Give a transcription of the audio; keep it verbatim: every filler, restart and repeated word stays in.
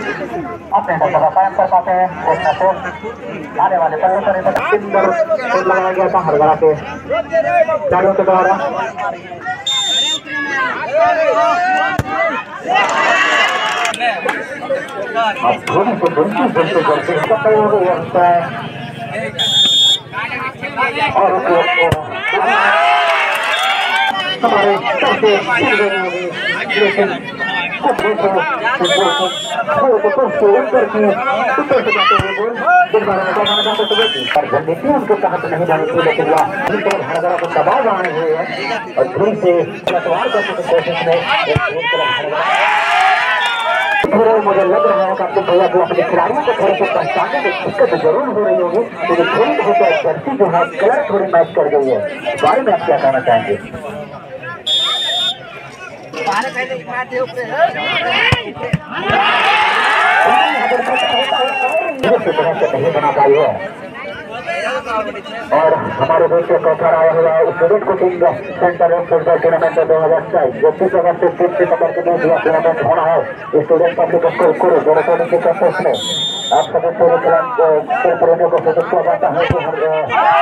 अपने दर्शक कायम कर पाते हैं। देखना तो आने वाले पल्ले पर सुंदर फूल लगाया गया था हरगड़ा के खिलाड़ियों के द्वारा। अब थोड़ी सी बुनती बुनती करके सफल हो गई है और हमारे सबसे लेकिन उत्तर से उत्तर की उत्तर से जाते हुए बोल इस बारे में बताना चाहते थे पर रणनीति उनके तहत नहीं जानी थी, लेकिन वह हरगड़ा को दबाव बनाए हुए है और धूल से पलटवार करने की कोशिश में मुझे लग रहा है कि आपको भैया को अपने खिलाड़ियों को थोड़े से पहचानने में दिक्कत जरूर हो रही होगी, लेकिन थोड़ी बहुत जर्सी जो है कलर थोड़ी मैच कर गई है। इस बारे में आप क्या कहना चाहेंगे? नहीं बना पाई है और हमारे देश से कौशल आया हुआ student coaching centre football tournament दो हजार बाईस जो तीस अगस्त से तीस सितंबर के बीच यह टूर्नामेंट होना है। स्टूडेंट पब्लिक स्कूल कुरु दोनों के कैंपस में आप सभी पूरे प्रेमियों को सूचित किया जाता है कि